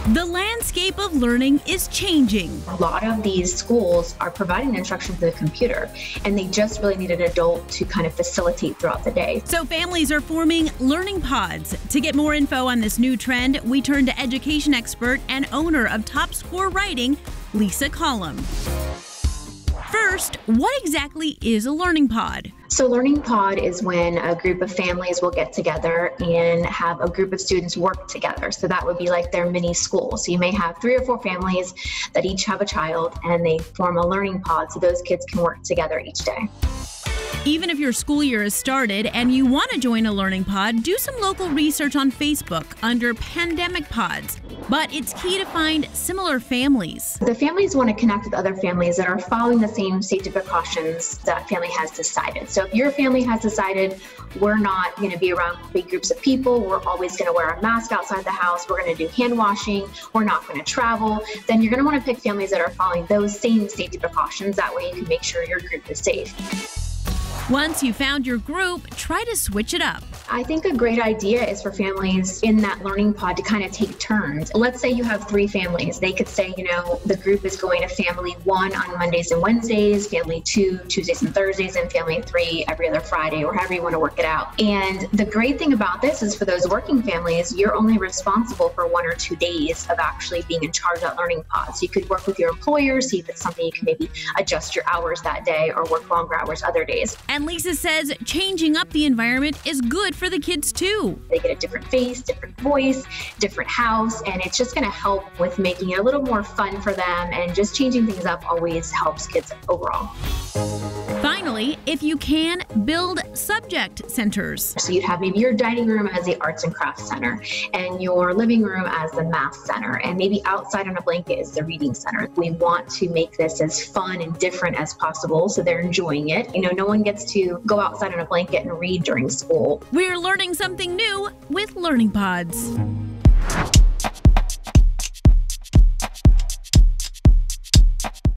The landscape of learning is changing. A lot of these schools are providing instruction through the computer, and they just really need an adult to kind of facilitate throughout the day. So families are forming learning pods. To get more info on this new trend, we turn to education expert and owner of Top Score Writing, Lisa Collum. First, what exactly is a learning pod? So learning pod is when a group of families will get together and have a group of students work together. So that would be like their mini school. So you may have 3 or 4 families that each have a child, and they form a learning pod so those kids can work together each day. Even if your school year has started and you want to join a learning pod, do some local research on Facebook under pandemic pods. But it's key to find similar families. The families want to connect with other families that are following the same safety precautions that family has decided. So if your family has decided we're not going to be around big groups of people, we're always going to wear a mask outside the house, we're going to do hand washing, we're not going to travel, then you're going to want to pick families that are following those same safety precautions. That way you can make sure your group is safe. Once you found your group, try to switch it up. I think a great idea is for families in that learning pod to kind of take turns. Let's say you have 3 families. They could say, the group is going to family 1 on Mondays and Wednesdays, family 2 Tuesdays and Thursdays, and family 3 every other Friday, or however you want to work it out. And the great thing about this is for those working families, you're only responsible for 1 or 2 days of actually being in charge of that learning pod. So you could work with your employer, see if it's something you can maybe adjust your hours that day or work longer hours other days. And Lisa says changing up the environment is good for the kids too. They get a different face, different voice, different house, and it's just going to help with making it a little more fun for them, and just changing things up always helps kids overall. Finally, if you can, build subject centers. So you'd have maybe your dining room as the arts and crafts center, and your living room as the math center, and maybe outside on a blanket is the reading center. We want to make this as fun and different as possible so they're enjoying it. No one gets to go outside on a blanket and read during school. We're learning something new with Learning Pods.